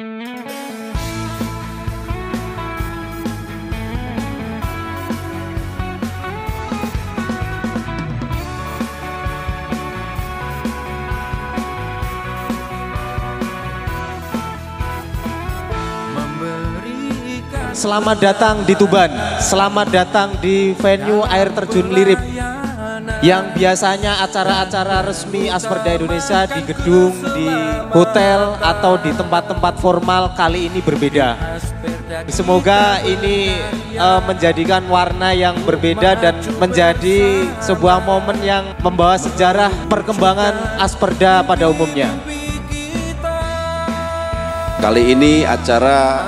Selamat datang di Tuban, selamat datang di venue air terjun Lirip. Yang biasanya acara-acara resmi Asperda Indonesia di gedung, di hotel, atau di tempat-tempat formal kali ini berbeda. Semoga ini menjadikan warna yang berbeda dan menjadi sebuah momen yang membawa sejarah perkembangan Asperda pada umumnya. Kali ini acara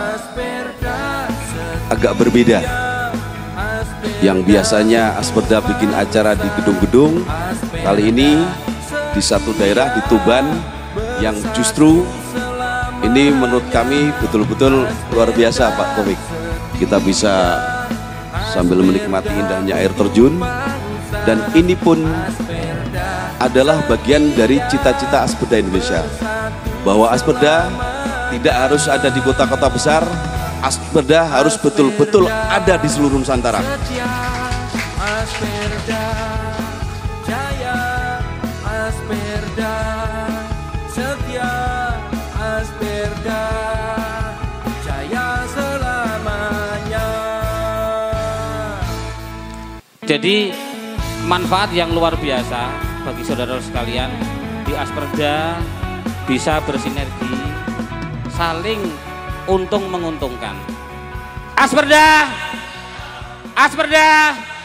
agak berbeda. Yang biasanya Asperda bikin acara di gedung-gedung, kali ini di satu daerah di Tuban yang justru ini menurut kami betul-betul luar biasa, Pak Komik. Kita bisa sambil menikmati indahnya air terjun, dan ini pun adalah bagian dari cita-cita Asperda Indonesia, bahwa Asperda tidak harus ada di kota-kota besar. Asperda harus betul-betul ada di seluruh Nusantara. Asperda jaya, Asperda setia, Asperda jaya selamanya. Jadi manfaat yang luar biasa bagi saudara sekalian, di Asperda bisa bersinergi, saling untung menguntungkan. Asperda, Asperda.